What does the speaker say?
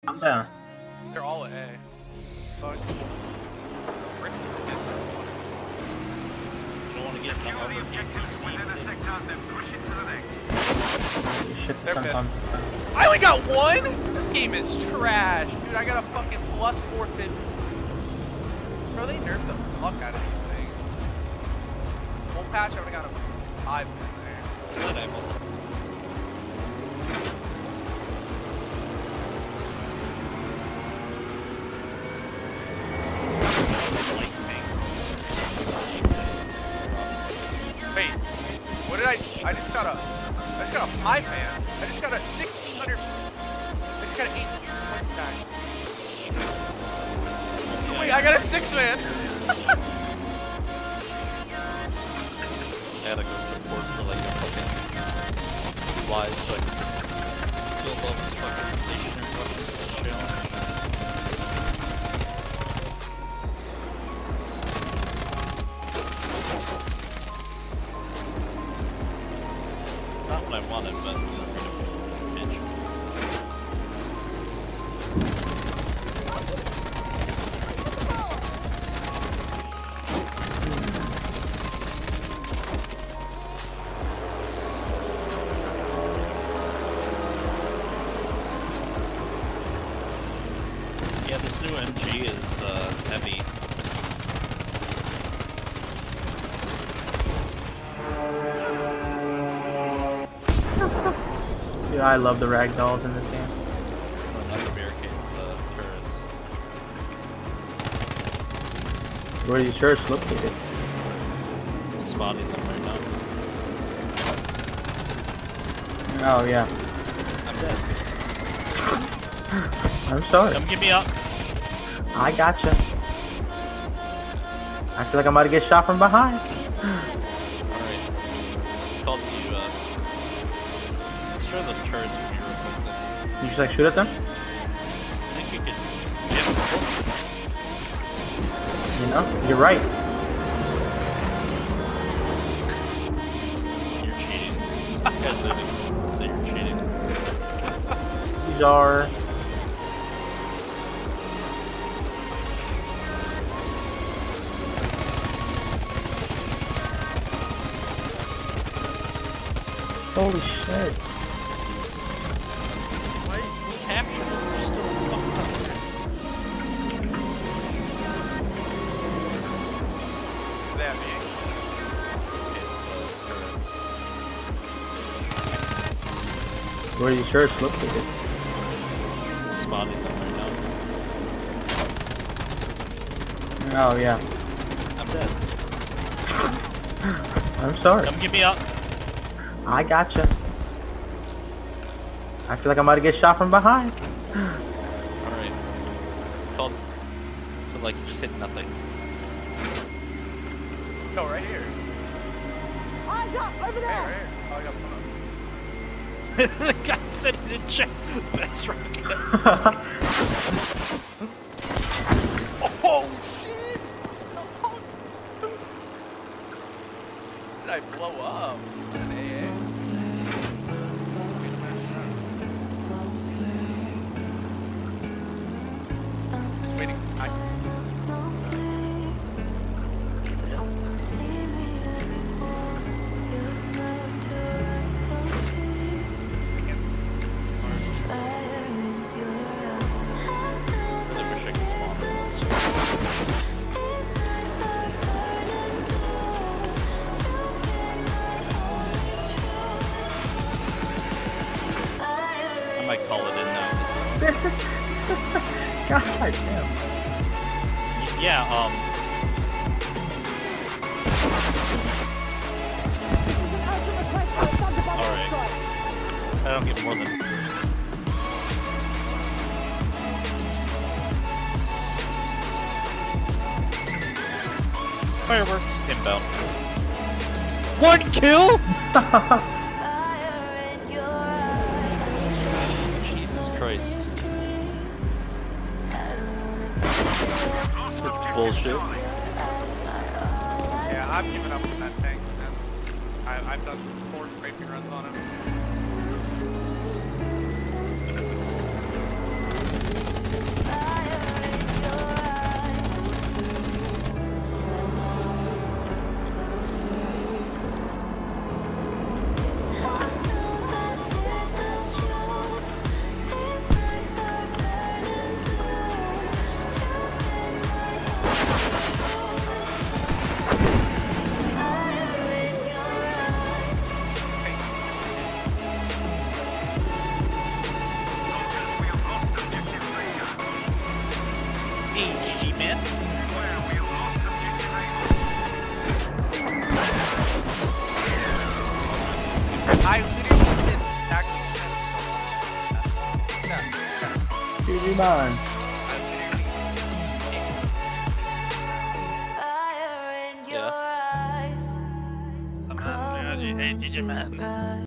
I'm down. They're all A. So I don't want to get Secure the objectives within a sector, then push it to the next. Shit, They're sometimes. I only got one? This game is trash. Dude, I got a fucking plus 450. Bro, they nerfed the fuck out of these things. Full patch, I would've got a 5 there. Whatever. Wait, what did I just got a 5 man. I just got a 1600. I just got an 8 Wait, I got a 6 man. I gotta go support for like a fucking flies so I can go above this fucking station or fucking challenge. It's not what I wanted, but I'm just gonna bitch. Yeah, this new MG is heavy. Dude, I love the ragdolls in this game. Another barricades the turrets. Where are you sure it's located? Spotting them right now. Oh, yeah. I'm dead. I'm sorry. Come get me up. I gotcha. I feel like I'm about to get shot from behind. Alright. Called you, sure the turrets would be real quick. You just like shoot at them? I think we could You know? You're right. You're cheating. You guys didn't say you're cheating. These are... Holy shit. Why we captured them? We're still fucked up. That being. It's the turrets. Where are you sure it's located? Spotting them right now. Oh, yeah. I'm dead. I'm sorry. Come get me up. I gotcha. I feel like I'm about to get shot from behind. Alright. Called. So like you just hit nothing. No, right here. Eyes up, over Hey, there. right here. Oh, I got one. The guy said he didn't check best rocket. Oh shit! Did I blow up? An AA. Just waiting. I wish I could spawn those. I might call it in now. God damn. Yeah, This is an urgent request for a Thunderbolt Alright. strike. I don't get more than... Fireworks inbound. 1 kill?! Jesus Christ. Bullshit. Yeah, I've given up on that tank, man. I've done 4 scraping runs on him. Rewind. Yeah. Hey, DJ man.